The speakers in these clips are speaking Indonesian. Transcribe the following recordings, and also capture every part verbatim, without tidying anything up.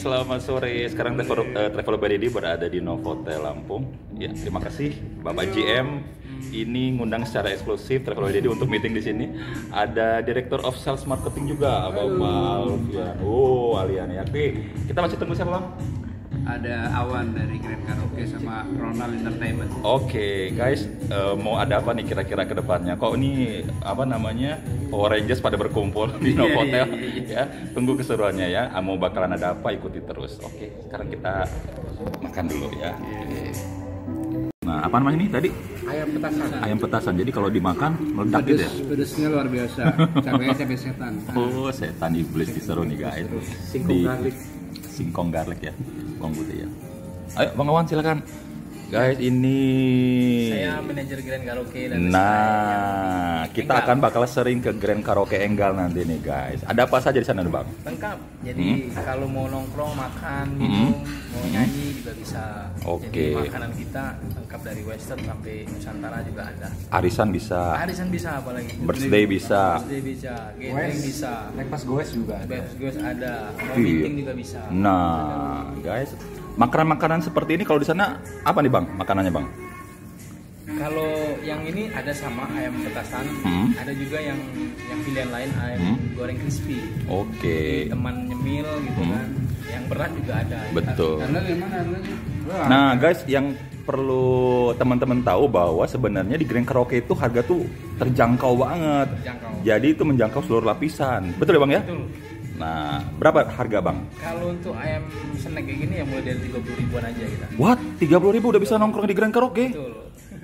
selamat sore. Sekarang Travel, uh, Travel by Dedi berada di Novotel Lampung. Ya, terima kasih Bapak G M. Ini ngundang secara eksklusif Travel by Dedi untuk meeting di sini. Ada Director of Sales Marketing juga, Bapak Alfian. Oh, Alian ya. Oke, kita masih tunggu siapa, Bang? Ada Awan dari Grand Karaoke sama Ronald Entertainment. Oke, okay, guys, uh, mau ada apa nih kira-kira ke depannya? Kok ini apa namanya Power Rangers pada berkumpul di Novotel? Ya, tunggu keseruannya ya. Mau bakalan ada apa? Ikuti terus. Oke, okay, sekarang kita makan dulu ya. Nah, apa namanya ini tadi? Ayam petasan. Ayam petasan. Jadi kalau dimakan meledak gitu ya? Pedesnya luar biasa. Cabenya cabai setan. Oh, setan iblis diseru nih guys. Singkong garlic. Singkong garlic ya. Kong putih ya. Ayo Bang Awan silakan. Guys, ini saya manajer Grand Karaoke dan nah, kita Enggal. akan bakal sering ke Grand Karaoke Enggal nanti nih guys. Ada apa saja di sana, Bang? Lengkap. Jadi hmm? kalau mau nongkrong, makan, hmm? minum, mau nyanyi juga bisa. Oke. Okay. Jadi makanan kita lengkap dari Western sampai Nusantara juga ada. Arisan bisa. Arisan bisa apalagi. Birthday bisa. Birthday bisa. Gathering bisa. Breakfast goes juga ada. Breakfast goes ada. Mau meeting juga bisa. Nah, guys. Makanan-makanan seperti ini kalau di sana apa nih Bang? Makanannya Bang? Kalau yang ini ada sama ayam petasan, hmm? ada juga yang yang pilihan lain ayam hmm? goreng crispy. Oke. Okay. Teman nyemil gitu hmm? kan. Yang berat juga ada. Betul. Karena mana Nah guys, yang perlu teman-teman tahu bahwa sebenarnya di Grand Karaoke itu harga tuh terjangkau banget. Terjangkau. Jadi itu menjangkau seluruh lapisan. Betul ya Bang ya? Betul. Nah, berapa harga Bang? Kalau untuk ayam snack kayak gini ya mulai dari tiga puluh ribuan aja kita. What? tiga puluh ribu udah bisa nongkrong di Grand Karaoke? Betul.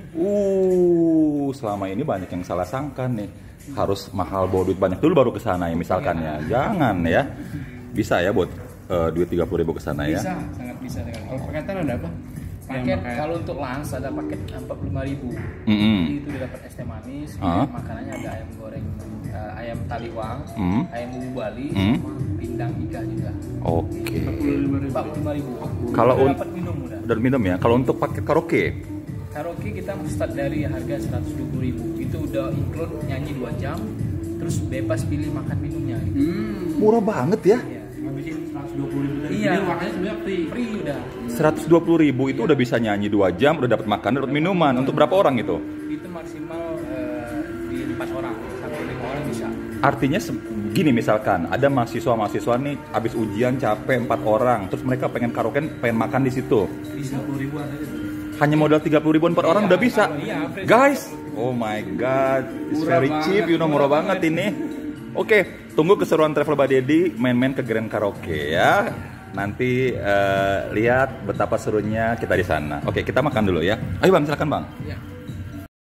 Uh, selama ini banyak yang salah sangka nih. Harus mahal bawa duit banyak dulu baru ke sana ya misalkan ya. Jangan ya. Bisa ya buat uh, duit tiga puluh ribu ke sana ya. Bisa, sangat bisa sekali. Kalau paketan ada apa? Paket kalau untuk lunch ada paket empat puluh lima ribu. Mm-hmm. Jadi itu dapat es teh manis, uh-huh. makanannya ada ayam goreng, uh, ayam taliwang, mm-hmm. ayam bubu Bali, mm-hmm. sama pindang iga juga. Oke. Okay. empat puluh lima ribu. Kalau udah dapat minum udah. Udah minum ya. Kalau untuk paket karaoke? Karaoke kita start dari harga seratus dua puluh ribu. Itu udah include nyanyi dua jam, terus bebas pilih makan minumnya. Gitu. Hmm, murah banget ya? Iya. seratus dua puluh ribu dari iya. Ini makanya sebenarnya free. Free udah. seratus dua puluh ribu itu udah bisa nyanyi dua jam, udah dapat makan, dapat minuman. Untuk berapa orang itu? Itu maksimal uh, di empat orang sampai lima orang bisa. Artinya gini misalkan ada mahasiswa-mahasiswa nih habis ujian capek empat orang, terus mereka pengen karaoke, pengen makan di situ. Bisa tiga puluh ribuan aja. Hanya modal tiga puluh ribuan per orang iya, udah bisa. Iya, guys, oh my god, it's very cheap, you know, murah banget ini. Oke, tunggu keseruan Travel by Dedi main-main ke Grand Karaoke ya. Nanti uh, lihat betapa serunya kita di sana. Oke, kita makan dulu ya. Ayo Bang, silakan Bang. Ya.